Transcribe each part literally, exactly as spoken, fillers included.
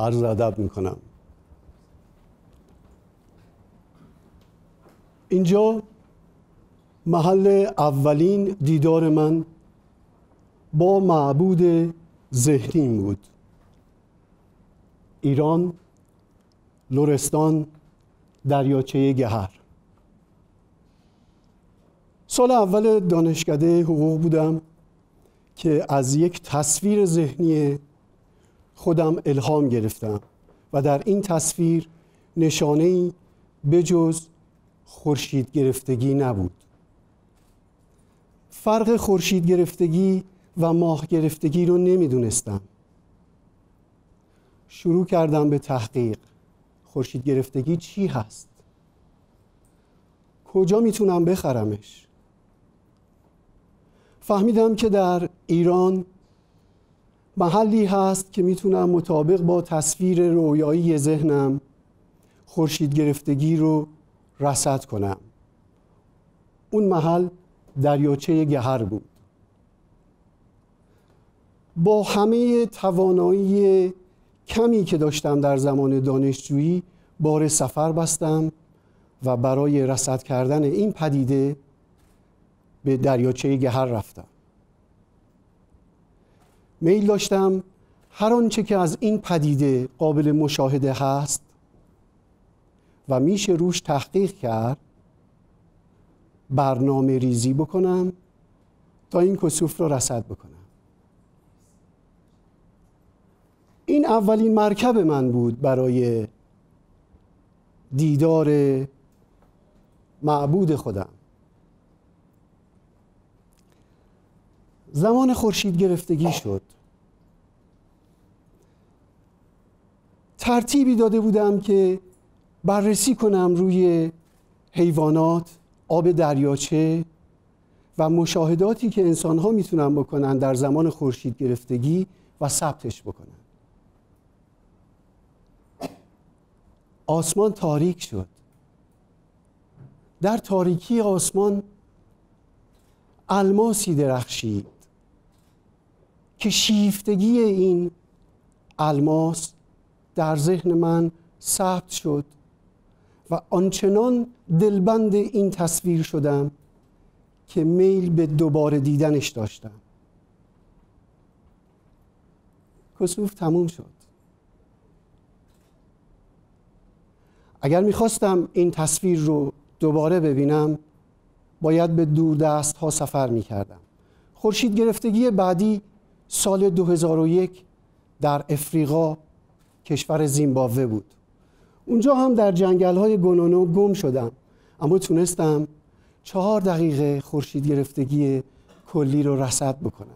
عرض ادب میکنم. اینجا محل اولین دیدار من با معبود ذهنی بود. ایران، لرستان، دریاچه گهر. سال اول دانشکده حقوق بودم که از یک تصویر ذهنی خودم الهام گرفتم و در این تصویر نشانه‌ای بجز خورشید گرفتگی نبود. فرق خورشید گرفتگی و ماه گرفتگی رو نمیدونستم. شروع کردم به تحقیق. خورشید گرفتگی چی هست؟ کجا میتونم بخرمش؟ فهمیدم که در ایران محلی هست که میتونم مطابق با تصویر رویایی ذهنم خورشید گرفتگی رو رصد کنم. اون محل دریاچه گهر بود. با همه توانایی کمی که داشتم در زمان دانشجویی بار سفر بستم و برای رصد کردن این پدیده به دریاچه گهر رفتم. میل داشتم هر آنچه که از این پدیده قابل مشاهده هست و میشه روش تحقیق کرد برنامه ریزی بکنم تا این کسوف را رصد بکنم. این اولین مرکب من بود برای دیدار معبود خودم. زمان خورشید گرفتگی شد. ترتیبی داده بودم که بررسی کنم روی حیوانات، آب دریاچه و مشاهداتی که انسان‌ها میتونن بکنن در زمان خورشید گرفتگی و ثبتش بکنن. آسمان تاریک شد. در تاریکی آسمان الماسی درخشید که شیفتگی این الماس در ذهن من ثبت شد و آنچنان دلبند این تصویر شدم که میل به دوباره دیدنش داشتم. کسوف تموم شد. اگر میخواستم این تصویر رو دوباره ببینم باید به دوردست ها سفر میکردم. خورشید گرفتگی بعدی سال دو هزار و یک در افریقا، کشور زیمبابوه بود. اونجا هم در جنگل های گونونو گم شدم، اما تونستم چهار دقیقه خورشید گرفتگی کلی رو رصد بکنم.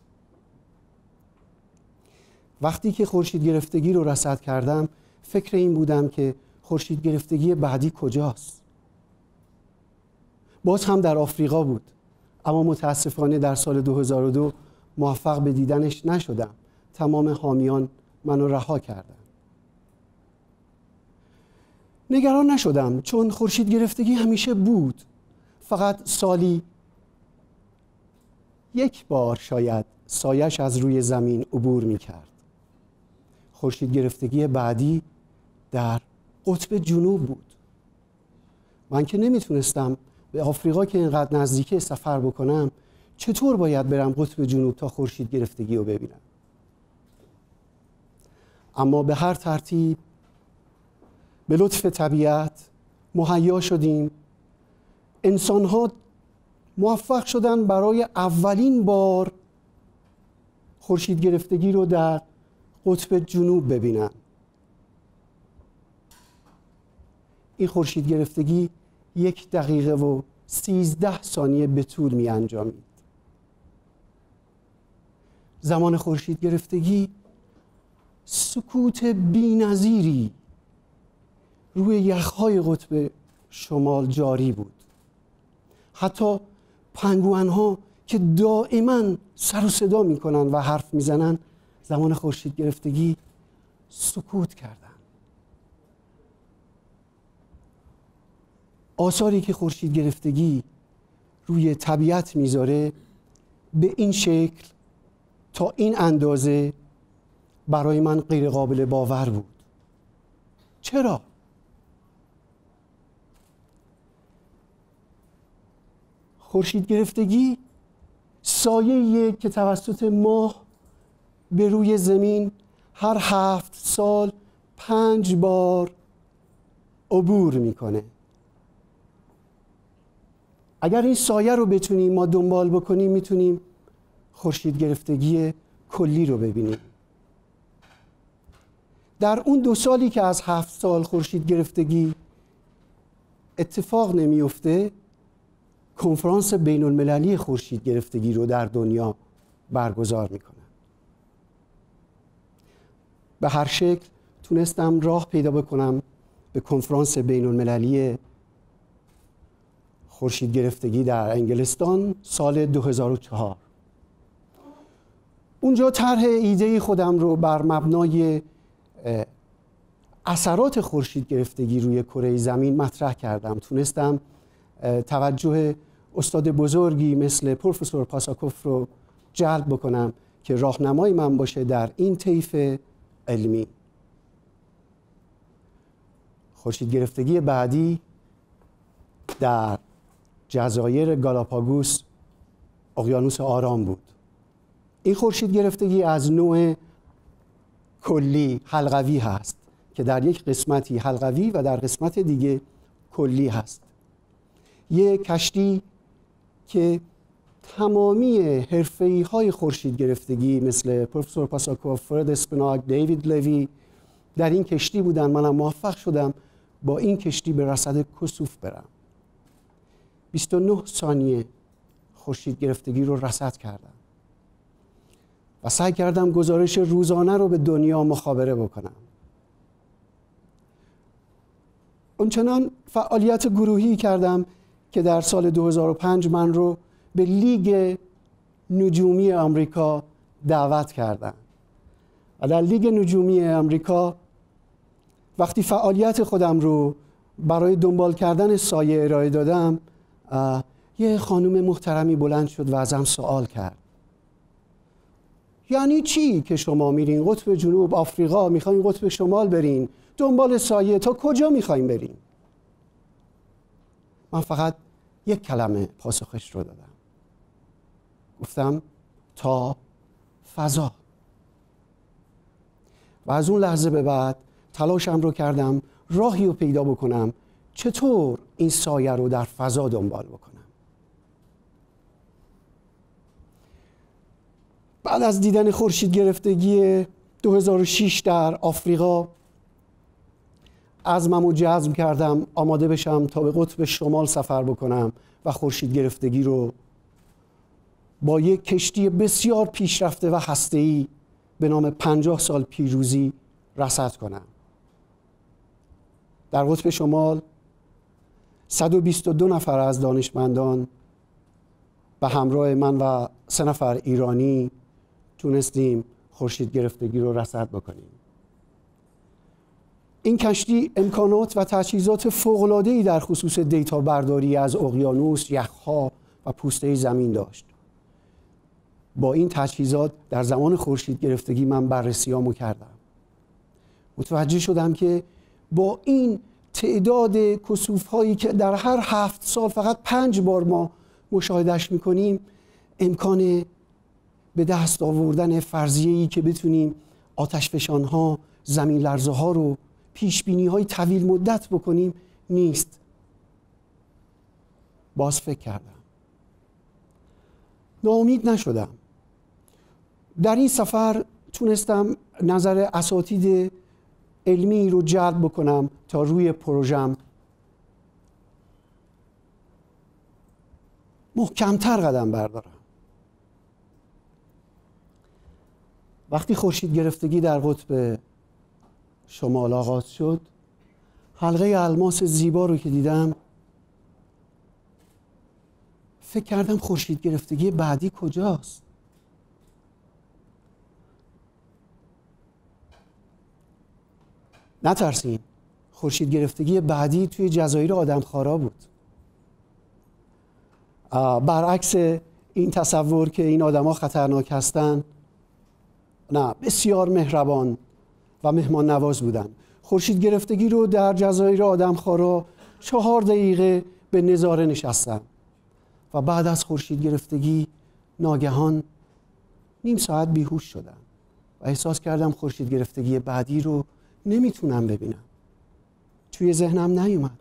وقتی که خورشید گرفتگی رو رصد کردم فکر این بودم که خورشید گرفتگی بعدی کجاست؟ باز هم در آفریقا بود، اما متاسفانه در سال دو هزار و دو موفق به دیدنش نشدم. تمام حامیان منو رها کردن. نگران نشدم چون خورشید گرفتگی همیشه بود، فقط سالی یک بار شاید سایش از روی زمین عبور می کرد. خورشید گرفتگی بعدی در قطب جنوب بود. من که نمیتونستم به آفریقا که اینقدر نزدیکه سفر بکنم، چطور باید برم قطب جنوب تا خورشید گرفتگی رو ببینم؟ اما به هر ترتیب به لطف طبیعت مهیا شدیم. انسان‌ها موفق شدن برای اولین بار خورشید گرفتگی رو در قطب جنوب ببینن. این خورشید گرفتگی یک دقیقه و سیزده ثانیه به طول می انجامید. زمان خورشید گرفتگی سکوت بی‌نظیری روی یخهای قطب شمال جاری بود. حتی پنگوئن‌ها که دائما سر و صدا میکنن و حرف میزنن زمان خورشید گرفتگی سکوت کردن. آثاری که خورشید گرفتگی روی طبیعت میذاره به این شکل تا این اندازه برای من غیر قابل باور بود. چرا؟ خورشید گرفتگی سایه‌ایه که توسط ماه به روی زمین هر هفت سال پنج بار عبور میکنه. اگر این سایه رو بتونیم ما دنبال بکنیم میتونیم خورشید گرفتگی کلی رو ببینیم. در اون دو سالی که از هفت سال خورشید گرفتگی اتفاق نمیفته، کنفرانس بین المللی خورشید گرفتگی رو در دنیا برگزار میکنن. به هر شکل تونستم راه پیدا بکنم به کنفرانس بین المللی خورشید گرفتگی در انگلستان سال دو هزار و چهار. اونجا طرح ایده خودم رو بر مبنای اثرات خورشید گرفتگی روی کره زمین مطرح کردم. تونستم توجه استاد بزرگی مثل پروفسور پاساکوف رو جلب بکنم که راهنمای من باشه در این طیف علمی. خورشید گرفتگی بعدی در جزایر گالاپاگوس اقیانوس آرام بود. این خورشید گرفتگی از نوع کلی حلقوی هست که در یک قسمتی حلقوی و در قسمت دیگه کلی هست. یک کشتی که تمامی حرفه‌ای های خورشید گرفتگی مثل پروفسور پاساکوف، فرد اسپناک، دیوید لوی در این کشتی بودن. منم موفق شدم با این کشتی به رصد کسوف برم. بیست و نه ثانیه خورشید گرفتگی رو رصد کردم و سعی کردم گزارش روزانه رو به دنیا مخابره بکنم. اونچنان فعالیت گروهی کردم که در سال دو هزار و پنج من رو به لیگ نجومی آمریکا دعوت کردن و در لیگ نجومی آمریکا وقتی فعالیت خودم رو برای دنبال کردن سایه ارائه دادم، یه خانم محترمی بلند شد و ازم سوال کرد: یعنی چی که شما میرین قطب جنوب آفریقا، میخواین قطب شمال برین دنبال سایه، تا کجا میخواین برین؟ من فقط یک کلمه پاسخش رو دادم. گفتم تا فضا. و از اون لحظه به بعد تلاشم رو کردم راهی رو پیدا بکنم چطور این سایه رو در فضا دنبال بکنم. بعد از دیدن خورشید گرفتگی دو هزار و شش در آفریقا عزمم رو جزم کردم آماده بشم تا به قطب شمال سفر بکنم و خورشید گرفتگی رو با یک کشتی بسیار پیشرفته و هسته‌ای به نام پنجاه سال پیروزی رصد کنم. در قطب شمال صد و بیست و دو نفر از دانشمندان به همراه من و سه نفر ایرانی تونستیم خورشید گرفتگی رو رصد بکنیم. این کشتی امکانات و تجهیزات فوق‌العاده‌ای در خصوص دیتا برداری از اقیانوس، یخ‌ها و پوسته زمین داشت. با این تجهیزات در زمان خورشید گرفتگی من بررسیامو کردم. متوجه شدم که با این تعداد کسوف‌هایی که در هر هفت سال فقط پنج بار ما مشاهدهش می‌کنیم، امکان به دست آوردن فرضیه‌ای که بتونیم آتشفشان‌ها، زمین لرزه‌ها رو پیشبینی‌های طویل مدت بکنیم نیست. باز فکر کردم. ناامید نشدم. در این سفر تونستم نظر اساتید علمی رو جلب بکنم تا روی پروژم محکمتر قدم بردارم. وقتی خورشید گرفتگی در قطب شمال آغاز شد، حلقه الماس زیبا رو که دیدم فکر کردم خورشید گرفتگی بعدی کجاست؟ نترسین، خورشید گرفتگی بعدی توی جزایر آدمخوارا بود. برعکس این تصور که این آدم‌ها خطرناک هستن، نه بسیار مهربان و مهمان نواز بودن. خورشید گرفتگی رو در جزایر آدمخوارا چهار دقیقه به نظاره نشستم و بعد از خورشید گرفتگی ناگهان نیم ساعت بیهوش شدم و احساس کردم خورشید گرفتگی بعدی رو نمیتونم ببینم. توی ذهنم نیومد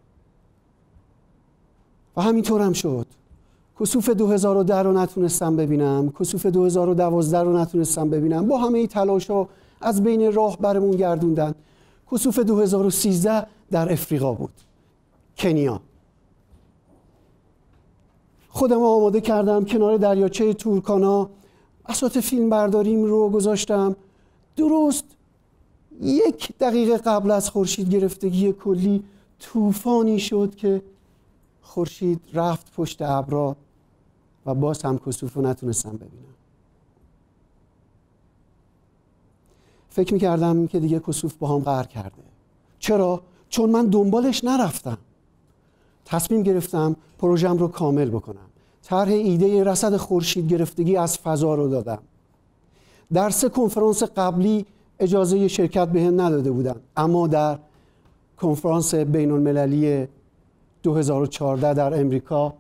و همینطور هم شد. کسوف دو هزار و ده رو نتونستم ببینم، کسوف دو هزار و دوازده رو نتونستم ببینم. با همه تلاش‌ها از بین راه برمون گردوندن. کسوف دو هزار و سیزده در افریقا بود، کنیا. خودم آماده کردم کنار دریاچه تورکانا، بساط فیلم برداریم رو گذاشتم. درست یک دقیقه قبل از خورشید گرفتگی کلی طوفانی شد که خورشید رفت پشت ابرها و باز هم کسوف رو نتونستم ببینم. فکر میکردم که دیگه کسوف با هم قهر کرده. چرا؟ چون من دنبالش نرفتم. تصمیم گرفتم پروژم رو کامل بکنم. طرح ایده رصد خورشید گرفتگی از فضا رو دادم. در سه کنفرانس قبلی اجازه شرکت بهم نداده بودن، اما در کنفرانس بین المللی دو هزار و چهارده در امریکا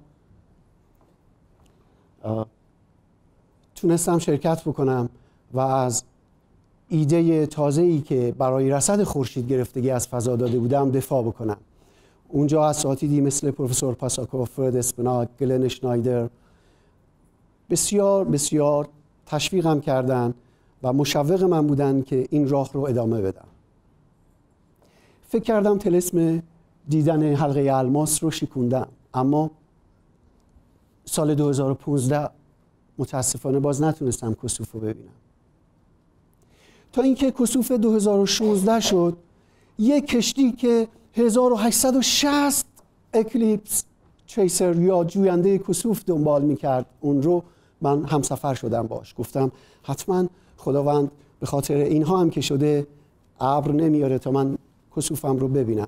تونستم شرکت بکنم و از ایده تازه‌ای که برای رصد خورشید گرفتگی از فضا داده بودم دفاع بکنم. اونجا اساتیدی مثل پروفسور پاساکوف، فرد اسپناک، گلن شنایدر بسیار بسیار تشویقم کردن و مشوق من بودن که این راه رو ادامه بدم. فکر کردم طلسم دیدن حلقه الماس رو شکوندم، اما سال دو هزار و پانزده متاسفانه باز نتونستم کسوف رو ببینم. تا اینکه کسوف دو هزار و شانزده شد، یک کشتی که هزار و هشتصد و شصت اکلیپس تریسر یا جوینده کسوف دنبال میکرد، اون رو من همسفر شدم باش. گفتم حتما خداوند به خاطر اینها هم که شده ابر نمیاره تا من کسوفم رو ببینم.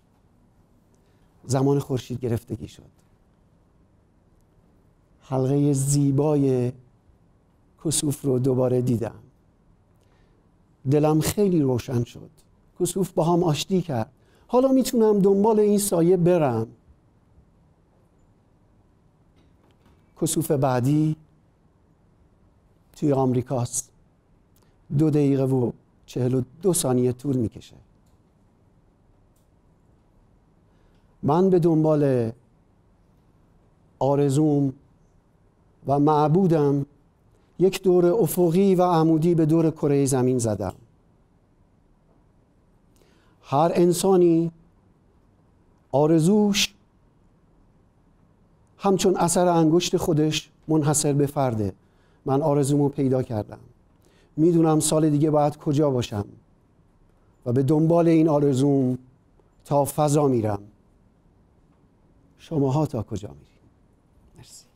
زمان خورشید گرفتگی شد. حلقه زیبای کسوف رو دوباره دیدم. دلم خیلی روشن شد. کسوف با هم آشتی کرد. حالا میتونم دنبال این سایه برم. کسوف بعدی توی آمریکاست. دو دقیقه و چهل و دو ثانیه طول میکشه. من به دنبال آرزوم و معبودم یک دور افقی و عمودی به دور کره زمین زدم. هر انسانی آرزوش همچون اثر انگشت خودش منحصر به فرده. من آرزومو پیدا کردم. میدونم سال دیگه باید کجا باشم و به دنبال این آرزوم تا فضا میرم. شماها تا کجا میرین؟ مرسی.